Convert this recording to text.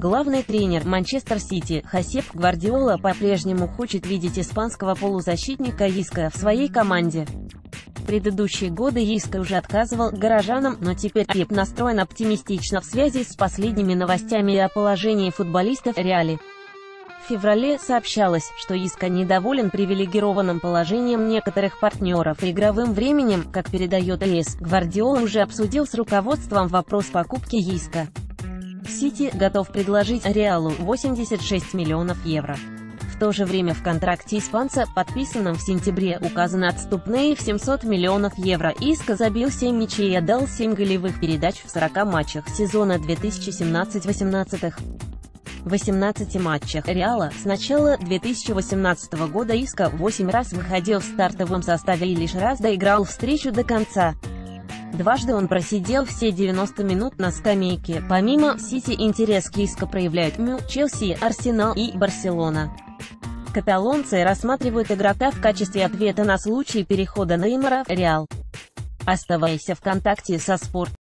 Главный тренер Манчестер Сити Хосеп Гвардиола по-прежнему хочет видеть испанского полузащитника Иска в своей команде. В предыдущие годы Иска уже отказывал горожанам, но теперь Пеп настроен оптимистично в связи с последними новостями о положении футболиста в Реале. В феврале сообщалось, что Иска недоволен привилегированным положением некоторых партнеров и игровым временем. Как передает АС, Гвардиола уже обсудил с руководством вопрос покупки Иска. Сити готов предложить Реалу 86 миллионов евро. В то же время в контракте испанца, подписанном в сентябре, указаны отступные в 700 миллионов евро. Иска забил 7 мячей и отдал 7 голевых передач в 40 матчах сезона 2017-18. В 18 матчах Реала с начала 2018 года Иска 8 раз выходил в стартовом составе и лишь раз доиграл встречу до конца. Дважды он просидел все 90 минут на скамейке. Помимо Сити интерес к Иска проявляют Челси, Арсенал и Барселона. Каталонцы рассматривают игрока в качестве ответа на случай перехода Неймара в Реал. Оставайся в контакте со Спорт.